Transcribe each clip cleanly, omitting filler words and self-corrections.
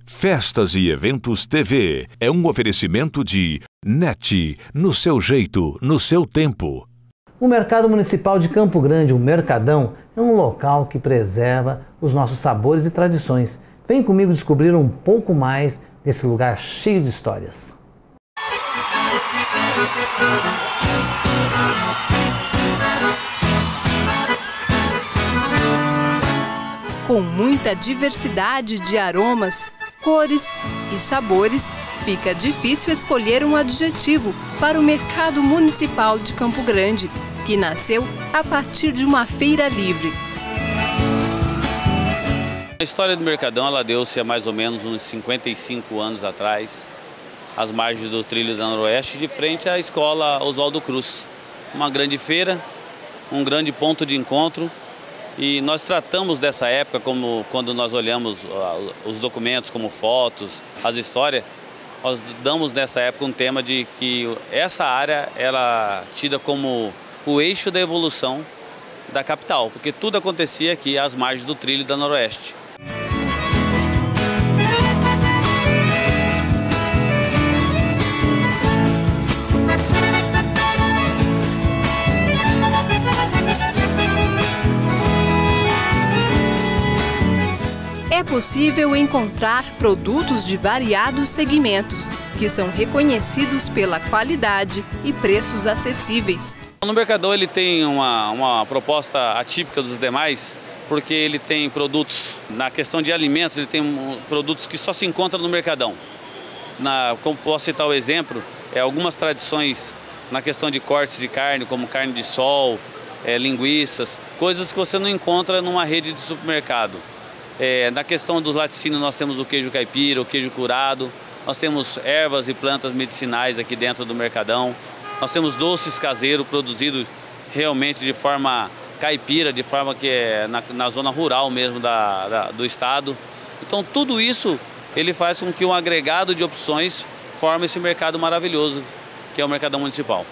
Festas e Eventos TV é um oferecimento de NET, no seu jeito, no seu tempo. O Mercado Municipal de Campo Grande, o Mercadão, é um local que preserva os nossos sabores e tradições. Vem comigo descobrir um pouco mais desse lugar cheio de histórias. Com muita diversidade de aromas, cores e sabores, fica difícil escolher um adjetivo para o Mercado Municipal de Campo Grande, que nasceu a partir de uma feira livre. A história do Mercadão ela deu-se há mais ou menos uns 55 anos atrás, às margens do Trilho da Noroeste, de frente à escola Oswaldo Cruz. Uma grande feira, um grande ponto de encontro. E nós tratamos dessa época, como quando nós olhamos os documentos, como fotos, as histórias, nós damos nessa época um tema de que essa área era tida como o eixo da evolução da capital, porque tudo acontecia aqui às margens do Trilho da Noroeste. É possível encontrar produtos de variados segmentos, que são reconhecidos pela qualidade e preços acessíveis. No Mercadão ele tem uma proposta atípica dos demais, porque ele tem produtos, na questão de alimentos, ele tem produtos que só se encontram no Mercadão. Como posso citar o exemplo, algumas tradições na questão de cortes de carne, como carne de sol, linguiças, coisas que você não encontra numa rede de supermercado. Na questão dos laticínios nós temos o queijo caipira, o queijo curado, nós temos ervas e plantas medicinais aqui dentro do Mercadão, nós temos doces caseiros produzidos realmente de forma caipira, de forma que é na zona rural mesmo do estado. Então tudo isso ele faz com que um agregado de opções forme esse mercado maravilhoso que é o Mercadão Municipal.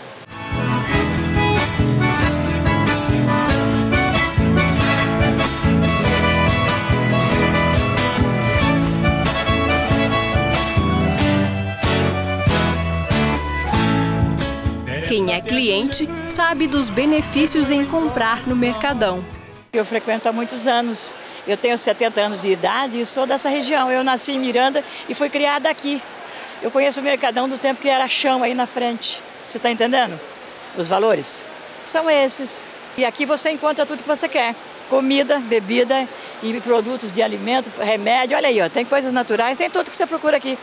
Quem é cliente sabe dos benefícios em comprar no Mercadão. Eu frequento há muitos anos, eu tenho 70 anos de idade e sou dessa região. Eu nasci em Miranda e fui criada aqui. Eu conheço o Mercadão do tempo que era chão aí na frente. Você está entendendo? Os valores são esses. E aqui você encontra tudo que você quer. Comida, bebida e produtos de alimento, remédio. Olha aí, ó, tem coisas naturais, tem tudo que você procura aqui.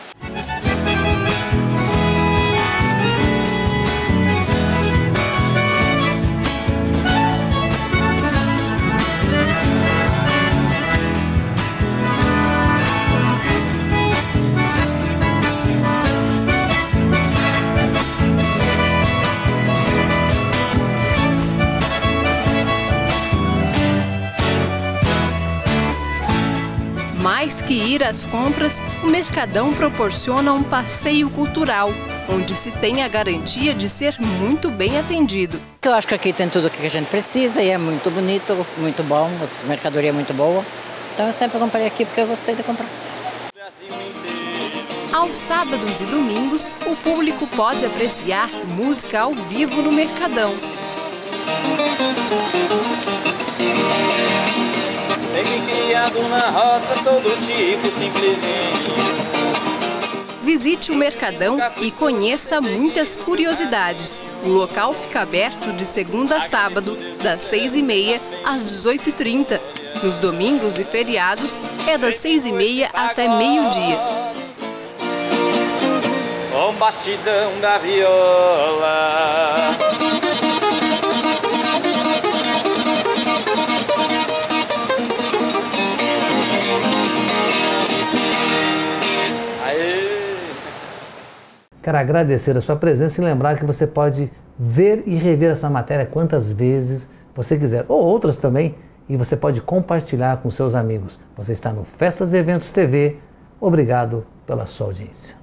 Mais que ir às compras, o Mercadão proporciona um passeio cultural, onde se tem a garantia de ser muito bem atendido. Eu acho que aqui tem tudo o que a gente precisa e é muito bonito, muito bom, a mercadoria é muito boa. Então eu sempre comprei aqui porque eu gostei de comprar. Aos sábados e domingos, o público pode apreciar música ao vivo no Mercadão. Sempre criado na roça, sou do tipo simplesinho. Visite o Mercadão e conheça muitas curiosidades. O local fica aberto de segunda a sábado, das 6h30 às 18h30. Nos domingos e feriados, é das 6h30 até meio-dia. O batidão da viola. Quero agradecer a sua presença e lembrar que você pode ver e rever essa matéria quantas vezes você quiser, ou outras também, e você pode compartilhar com seus amigos. Você está no Festas e Eventos TV. Obrigado pela sua audiência.